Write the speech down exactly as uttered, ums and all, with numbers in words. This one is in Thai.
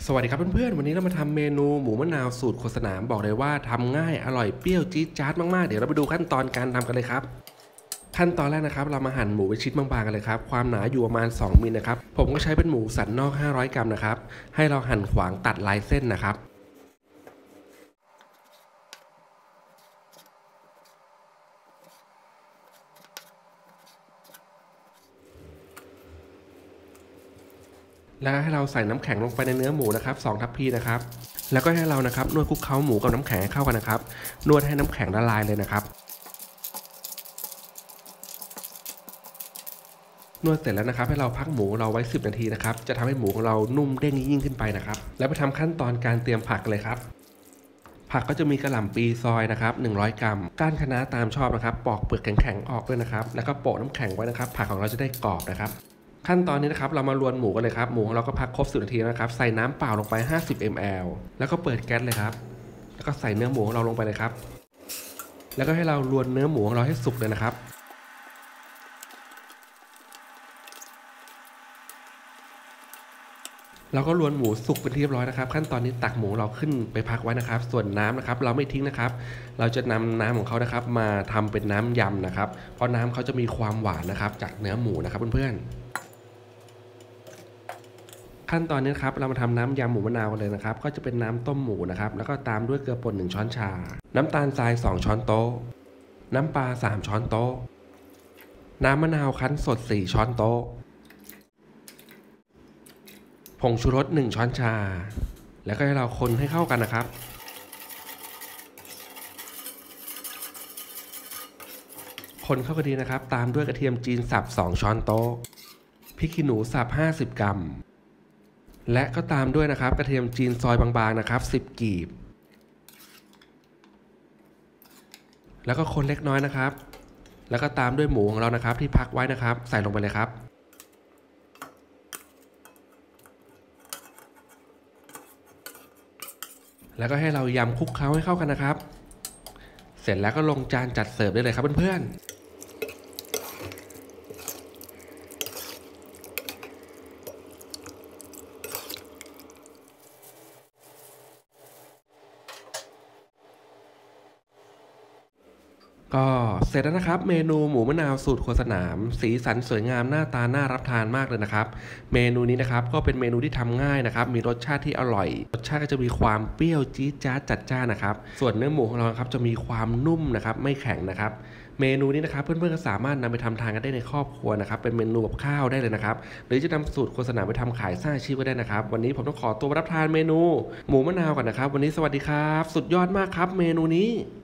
สวัสดีครับเพื่อนๆวันนี้เรามาทำเมนูหมูมะนาวสูตรโคสนามบอกเลยว่าทำง่ายอร่อยเปรี้ยวจี๊ดจ๊าดมากๆเดี๋ยวเราไปดูขั้นตอนการทำกันเลยครับขั้นตอนแรกนะครับเรามาหั่นหมูเป็นชิ้นบางๆกันเลยครับความหนาอยู่ประมาณสองมิลนะครับผมก็ใช้เป็นหมูสันนอกห้าร้อยกรัมนะครับให้เราหั่นขวางตัดลายเส้นนะครับแล้วให้เราใส่น้ำแข็งลงไปในเนื้อหมูนะครับสองทัพพีนะครับแล้วก็ให้เรานะครับนวดคลุกเคล้าหมูกับน้ำแข็งให้เข้ากันนะครับนวดให้น้ำแข็งละลายเลยนะครับนวดเสร็จแล้วนะครับให้เราพักหมูเราไว้สิบนาทีนะครับจะทำให้หมูของเรานุ่มเด้งยิ่งขึ้นไปนะครับแล้วไปทำขั้นตอนการเตรียมผักกันเลยครับผักก็จะมีกระหล่ำปีซอยนะครับหนึ่งร้อยกรัมก้านคะน้าตามชอบนะครับปอกเปลือกแข็งๆออกด้วยนะครับแล้วก็โปะน้ำแข็งไว้นะครับผักของเราจะได้กรอบนะครับขั้นตอนนี้นะครับเรามาลวนหมูกันเลยครับหมูของเราก็พักครบสิบนาทีนะครับใส่น้ำเปล่าลงไปห้าสิบมิลลิลิตรแล้วก็เปิดแก๊สเลยครับแล้วก็ใส่เนื้อหมูของเราลงไปเลยครับแล้วก็ให้เราลวนเนื้อหมูของเราให้สุกเลยนะครับเราก็ลวนหมูสุกเป็นที่เรียบร้อยนะครับขั้นตอนนี้ตักหมูเราขึ้นไปพักไว้นะครับส่วนน้ำนะครับเราไม่ทิ้งนะครับเราจะนำน้ำของเขานะครับมาทำเป็นน้ำยำนะครับเพราะน้ำเขาจะมีความหวานนะครับจากเนื้อหมูนะครับเพื่อนๆขั้นตอนนี้ครับเรามาทำน้ำยำหมูมะนาวกันเลยนะครับก็จะเป็นน้ำต้มหมูนะครับแล้วก็ตามด้วยเกลือป่นหนึ่งช้อนชาน้ำตาลทรายสองช้อนโต๊ะน้ำปลาสามช้อนโต๊ะน้ำมะนาวคั้นสดสี่ช้อนโต๊ะผงชูรสหนึ่งช้อนชาแล้วก็ให้เราคนให้เข้ากันนะครับคนเข้ากันดีนะครับตามด้วยกระเทียมจีนสับสองช้อนโต๊ะพริกขี้หนูสับห้าสิบกรัมและก็ตามด้วยนะครับกระเทียมจีนซอยบางๆนะครับสิบกีบแล้วก็คนเล็กน้อยนะครับแล้วก็ตามด้วยหมูของเรานะครับที่พักไว้นะครับใส่ลงไปเลยครับแล้วก็ให้เรายำคลุกเคล้าให้เข้ากันนะครับเสร็จแล้วก็ลงจานจัดเสิร์ฟได้เลยครับเพื่อนๆก็เสร็จแล้วนะครับเมนูหมูมะนาวสูตรครัวสนามสีสันสวยงามหน้าตาน่ารับทานมากเลยนะครับเมนูนี้นะครับก็เป็นเมนูที่ทำง่ายนะครับมีรสชาติที่อร่อยรสชาติก็จะมีความเปรี้ยวจี๊ดจ๊าดจัดจ้านนะครับส่วนเนื้อหมูของเราครับจะมีความนุ่มนะครับไม่แข็งนะครับเมนูนี้นะครับเพื่อนๆก็สามารถนำไปทำทานกันได้ในครอบครัวนะครับเป็นเมนูกับข้าวได้เลยนะครับหรือจะนำสูตรโฆษณาไปทำขายสร้างอาชีพก็ได้นะครับวันนี้ผมต้องขอตัวรับทานเมนูหมูมะนาวก่อนนะครับวันนี้สวัสดีครับสุดยอดมากครับเมนูนี้